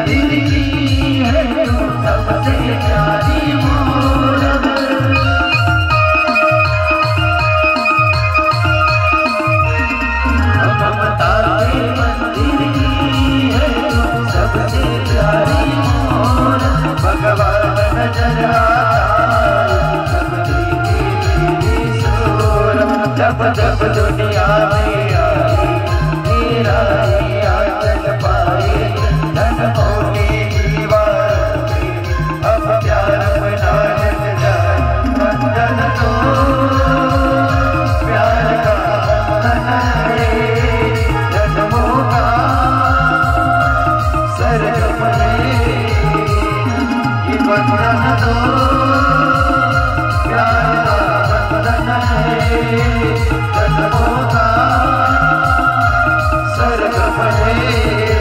मंदिर की है सबसे प्यारी मूरत। ममता के मंदिर की है सबसे प्यारी मूरत। भगवान नजर आता जब जब दुनिया में आई मेरा ही आंचल पाए। धन होने दीवार अब प्यार बना जाए। बंधन तो प्यार का बंधन है। जन्मों का सरगम है ये बंधन तो प्यार का बंधन है। जन्मों का सरगम है।